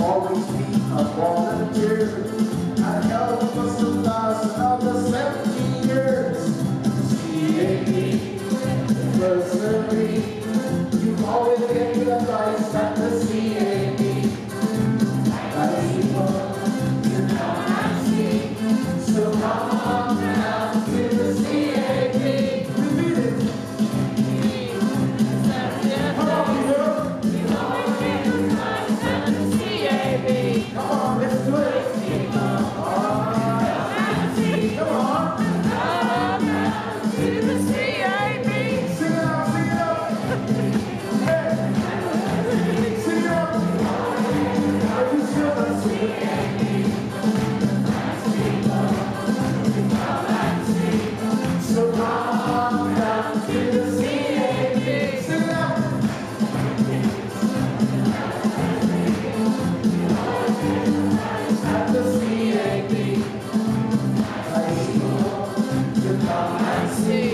always be a volunteer. I helped for some thousand of the 17 years. CAP, personally, you always get good advice at the CAP. As people, you come and see, so come on down to the CAP. Repeat it. Come on, people. You always get good advice at the CAP. Come on, let's do it. So come down to the CAP. Sing it out. At the CAP. You come and see.